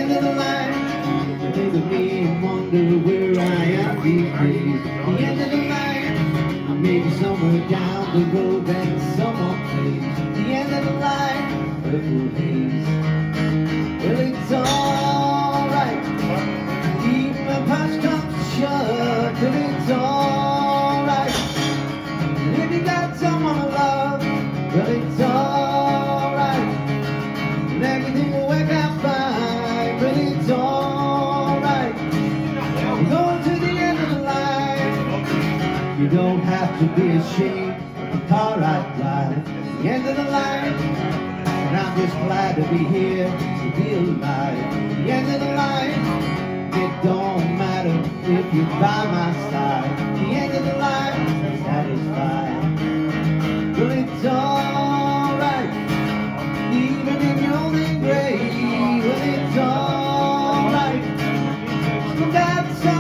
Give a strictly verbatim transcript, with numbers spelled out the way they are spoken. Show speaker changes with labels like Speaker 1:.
Speaker 1: end of the line. You think of me and wonder where I am these days. The end of the line. Maybe somewhere down the road that someone plays. The end of the line. Purple haze. Well, it's alright. Even my past comes shut. But it's alright. And if you got someone to love, well, it's alright. And everything will work out fine. But it's alright. We're going to the end of the line. You don't have to be ashamed of the car I drive. The end of the line. And I'm just glad to be here, to be alive. The end of the line. It don't matter if you're by my side. The end of the line. Satisfied. Well, it's alright. Even in your only grave. Well, it's alright. Still got some